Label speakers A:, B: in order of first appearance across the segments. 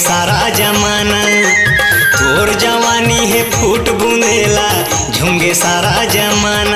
A: सारा जमाना। तोर जवानी है फूट बूंदेला झुंगे सारा जमाना।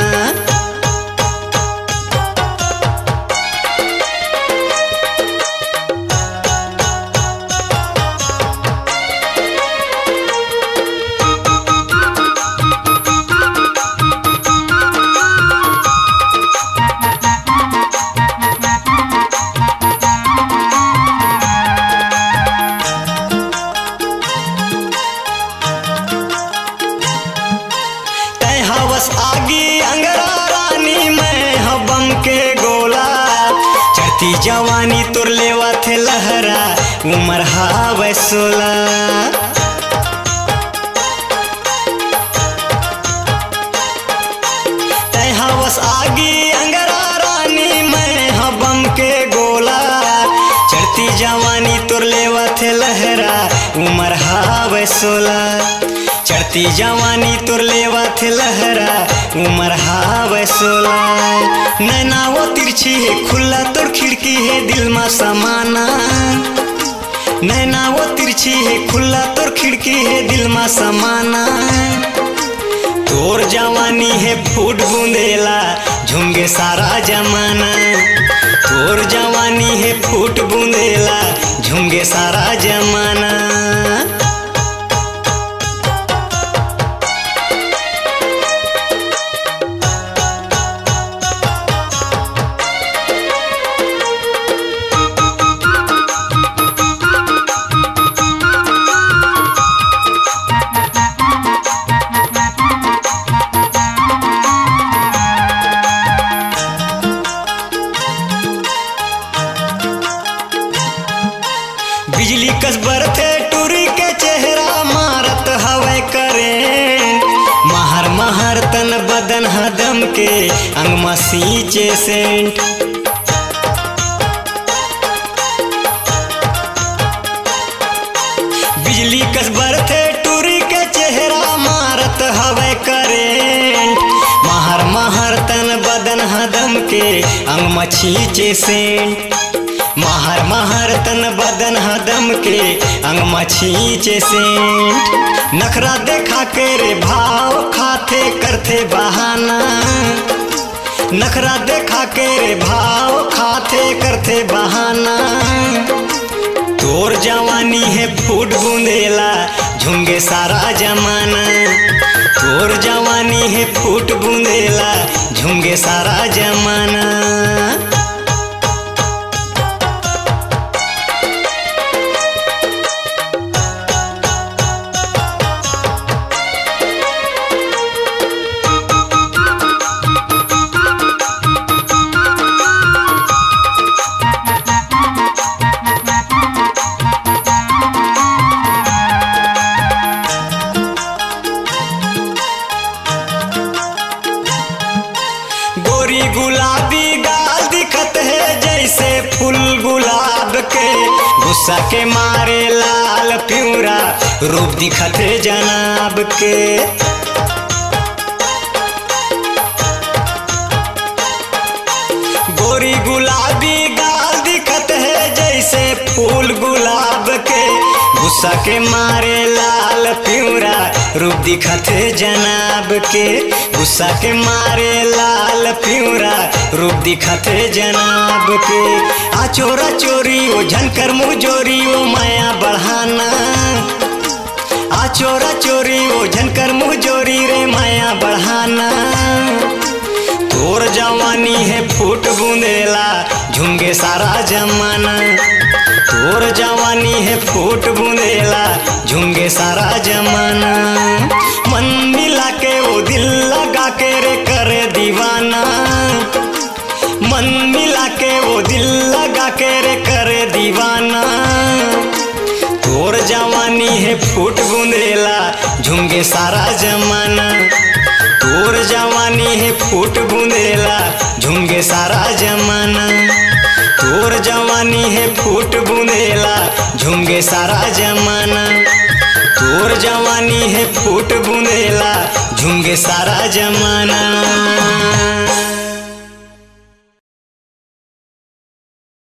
A: हवस आगी अंगरा रानी मैं हबम के गोला। चढ़ती जवानी तुर लेवा थे लहरा उमर हावे 16। तय हवस आगी अंगरा रानी मैं हबम के गोला। चढ़ती जवानी तुर लेवा थे लहरा उमर हावे 16। चढ़ती जवानी तुर लेवा थे लहरा उमर हावे 16। नैना वो तिरछी है खुला तुर खिड़की है दिल में समाना। नैना वो तिरछी है खुला तुर खिड़की है दिल में समाना। तोर जवानी है फूट बूंदेला झुंगे सारा जमाना। तोर जवानी है फूट बूंदेला झुंगे सारा जमाना। बिजली कस बरथे टूरी के चेहरा मारत हवे करेंट। महर महर तन बदन हदम के अंग में सींचे सेंट। बिजली कस बरथे टूरी के चेहरा मारत हवे करेंट। महर महर तन बदन हदम के अंग में सींचे सेंट। महर महर तन बदन हदम के अंग में छींचे सेंट। नखरा देखा के रे भाव खाते करते बहाना। नखरा देखा के रे भाव खाते करते बहाना। तोर जवानी है फूट बूंदेला झुंगे सारा जमाना। तोर जवानी है फूट बूंदेला झुंगे सारा जमाना। गोरी गुलाबी गाल दिखत है जैसे फूल गुलाब के। गुस्सा के मारे लाल प्यूरा रूप दिखत है जनाब के। गोरी गुलाबी गाल दिखत है जैसे फूल गुलाब के। गुस्सा के मारे लाल प्यूरा रूप दिखत है जनाब के। गुस्सा के मारे लाल प्यूरा रूप दिखत है जनाब के। आ चोरा चोरी ओ झनकर मुजोरी ओ माया बढ़ाना। आ चोरा चोरी ओ झनकर मुजोरी रे माया बढ़ाना। तोर जवानी है फूट बूंदेला झुंगे सारा जमाना। तोर जवानी है फूट बूंदेला झुंगे सारा जमाना। मन मिला के वो दिल लगा के रे करे दीवाना। मन मिला के वो दिल लगा के रे करे दीवाना। तोर जवानी है फूट बूंदेला झुंगे सारा जमाना। तोर जवानी है फूट बूंदेला झुंगे सारा जमाना। तोर जवानी है फूट बूंदेला झुंगे सारा जमाना। तोर जवानी है फूट बूंदेला झुंगे सारा जमाना।